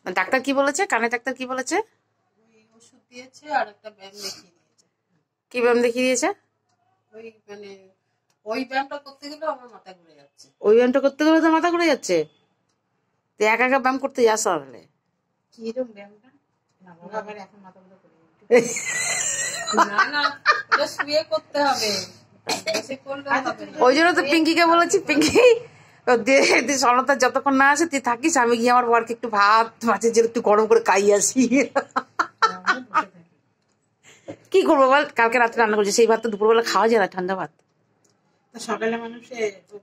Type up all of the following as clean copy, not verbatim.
Doctor কি বলেছে? কানে ডাক্তার কি বলেছে? ওষুধ দিয়েছে আর একটা ব্যায়াম দেখিয়ে দিয়েছে। কি ব্যায়াম দেখিয়ে দিয়েছে? ওই ব্যায়ামটা করতে গেলে আমার মাথা ঘুরে যাচ্ছে। ওই ব্যায়ামটা করতে গেলে তো মাথা ঘুরে যাচ্ছে? তুই একা একা ব্যায়াম করতে যাস তাহলে? কিরকম ব্যায়ামটা? না বাবা, আবার এখন মাথা ঘুরে পড়ে না না, ওটা শুয়ে করতে হবে। ওই জন্য তো পিঙ্কিকে বলেছি, পিঙ্কি সনতা যতক্ষণ না আসে তুই থাকিস, আমি গিয়ে আমার বরকে একটু ভাত মাছের জন্য একটু গরম করে খাই আসি। কি করবো বল, কালকে রাত্রে রান্না করছি সেই ভাত তো দুপুরবেলা খাওয়া যায় না, ঠান্ডা ভাত। সকালে মানুষে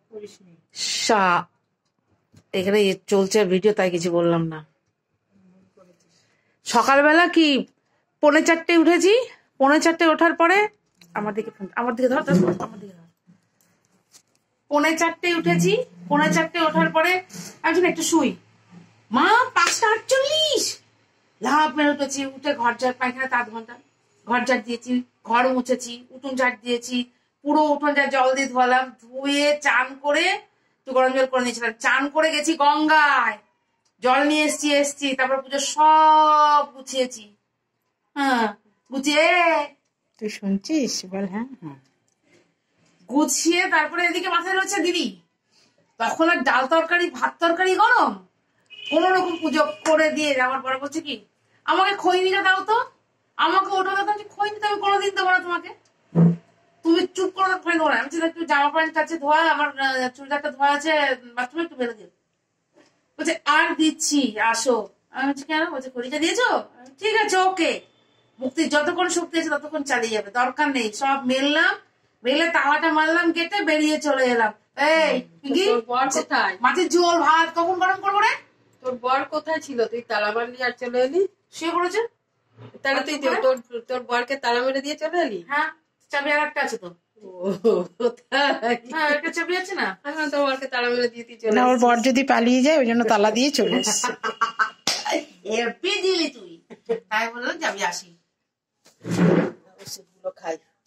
এখানে চলছে ভিডিও, তাই কিছু বললাম না। সকালবেলা কি 4:45 উঠেছি। 4:45 ওঠার পরে আমার দিকে ধর, আমার দিকে ধর। 4:45 উঠেছি। 4:45 ওঠার পরে আমি একটু শুই। মা 5:48 লাভ মেরে উঠেছি। উঠে ঘর ঝাড়, পায়খানা 8 ঘন্টা ঘর ঝাড় দিয়েছি, ঘর মুছেছি, উঠোন ঝাড় দিয়েছি, পুরো উঠোন ঝাড় জল দিয়ে ধোয়ালাম, ধুয়ে চান করে একটু গরম জল করে নিয়েছিলাম, চান করে গেছি গঙ্গায়, জল নিয়ে এসছি, তারপর পুজো সব গুছিয়েছি। হ্যাঁ গুছিয়ে, তুই শুনছিস বল? হ্যাঁ গুছিয়ে তারপরে এদিকে মাথায় রয়েছে দিদি, তখন আর ডাল তরকারি ভাত তরকারি গরম, কোন রকম পুজো করে দিয়ে আমার পরে বলছে কি আমাকে খৈনিটা দাও তো, আমাকে ওটা দাও। খৈনি তো আমি কোনোদিন দেবো না তোমাকে, তুমি চুপ করে খৈনি দেবো না। আমি একটু জামা প্যান্ট আছে ধোয়া, আমার চুড়িদারটা ধোয়া আছে বাথরুমে, একটু বেরো দিও। বলছে আর দিচ্ছি আসো। আমি বলছি কেন? বলছে খড়িটা দিয়েছো, ঠিক আছে ওকে। মুক্তির যতক্ষণ শক্তি আছে ততক্ষণ চালিয়ে যাবে, দরকার নেই। সব মেললাম, মেলে তাওয়াটা মারলাম, কেটে বেরিয়ে চলে এলাম। এই বর কোথায়? মাছের ঝোল ভাত কখন গরম করবো রে? তোর বর কোথায় ছিল? তুই তালা মারলি আর চলে এলি? শুয়ে পড়েছে। তাহলে তুই তোর বরকে তালা মেরে দিয়ে চলে এলি? হ্যাঁ, চাবি আর একটা আছে তো। হ্যাঁ, একটা চাবি আছে না। এখন তোর বরকে তালা মেরে দিয়ে চলে না, ওর বর যদি পালিয়ে যায় ওই জন্য তালা দিয়ে চলে এসছে। দিলি তুই, তাই বললাম যাবি আসি, ওষুধগুলো খাই।